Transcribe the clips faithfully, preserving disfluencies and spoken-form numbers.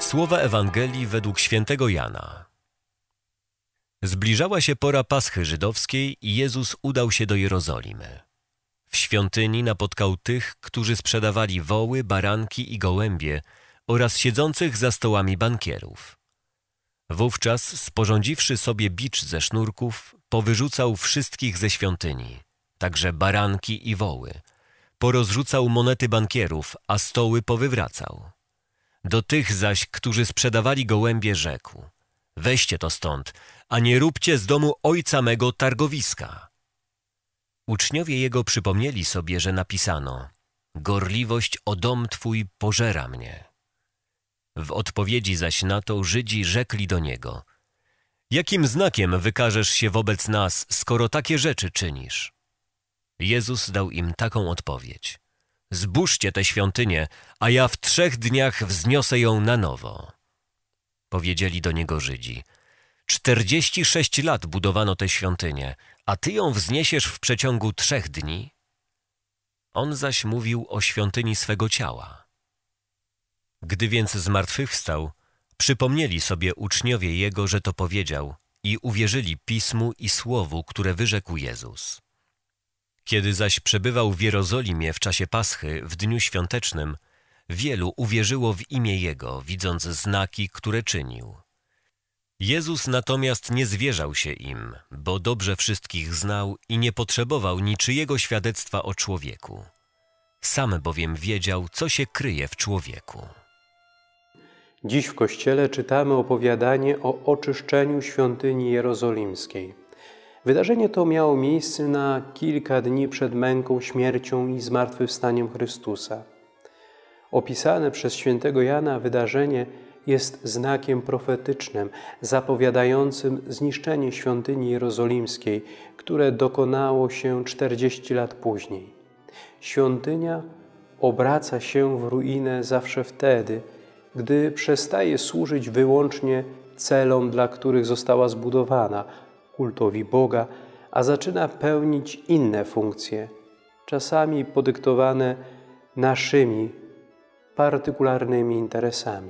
Słowa Ewangelii według świętego Jana. Zbliżała się pora Paschy żydowskiej i Jezus udał się do Jerozolimy. W świątyni napotkał tych, którzy sprzedawali woły, baranki i gołębie oraz siedzących za stołami bankierów. Wówczas, sporządziwszy sobie bicz ze sznurków, powyrzucał wszystkich ze świątyni, także baranki i woły. Porozrzucał monety bankierów, a stoły powywracał. Do tych zaś, którzy sprzedawali gołębie, rzekł: weźcie to stąd, a nie róbcie z domu ojca mego targowiska. Uczniowie jego przypomnieli sobie, że napisano: gorliwość o dom twój pożera mnie. W odpowiedzi zaś na to Żydzi rzekli do niego: jakim znakiem wykażesz się wobec nas, skoro takie rzeczy czynisz? Jezus dał im taką odpowiedź: zburzcie tę świątynię, a ja w trzech dniach wzniosę ją na nowo. Powiedzieli do niego Żydzi: czterdzieści sześć lat budowano tę świątynię, a ty ją wzniesiesz w przeciągu trzech dni? On zaś mówił o świątyni swego ciała. Gdy więc zmartwychwstał, przypomnieli sobie uczniowie jego, że to powiedział, i uwierzyli Pismu i Słowu, które wyrzekł Jezus. Kiedy zaś przebywał w Jerozolimie w czasie Paschy, w dniu świątecznym, wielu uwierzyło w imię Jego, widząc znaki, które czynił. Jezus natomiast nie zwierzał się im, bo dobrze wszystkich znał i nie potrzebował niczyjego świadectwa o człowieku. Sam bowiem wiedział, co się kryje w człowieku. Dziś w Kościele czytamy opowiadanie o oczyszczeniu świątyni jerozolimskiej. Wydarzenie to miało miejsce na kilka dni przed męką, śmiercią i zmartwychwstaniem Chrystusa. Opisane przez świętego Jana wydarzenie jest znakiem profetycznym, zapowiadającym zniszczenie świątyni jerozolimskiej, które dokonało się czterdzieści lat później. Świątynia obraca się w ruinę zawsze wtedy, gdy przestaje służyć wyłącznie celom, dla których została zbudowana, kultowi Boga, a zaczyna pełnić inne funkcje, czasami podyktowane naszymi partykularnymi interesami.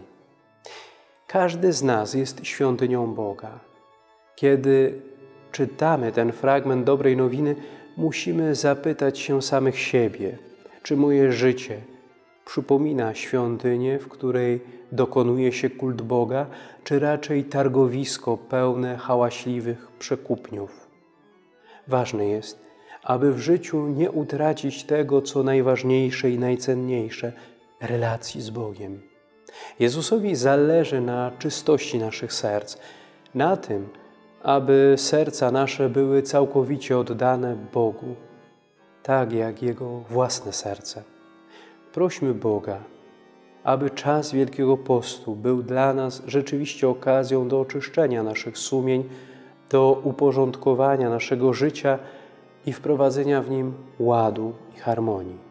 Każdy z nas jest świątynią Boga. Kiedy czytamy ten fragment dobrej nowiny, musimy zapytać się samych siebie, czy moje życie przypomina świątynię, w której dokonuje się kult Boga, czy raczej targowisko pełne hałaśliwych przekupniów. Ważne jest, aby w życiu nie utracić tego, co najważniejsze i najcenniejsze – relacji z Bogiem. Jezusowi zależy na czystości naszych serc, na tym, aby serca nasze były całkowicie oddane Bogu, tak jak Jego własne serce. Prośmy Boga, aby czas Wielkiego Postu był dla nas rzeczywiście okazją do oczyszczenia naszych sumień, do uporządkowania naszego życia i wprowadzenia w nim ładu i harmonii.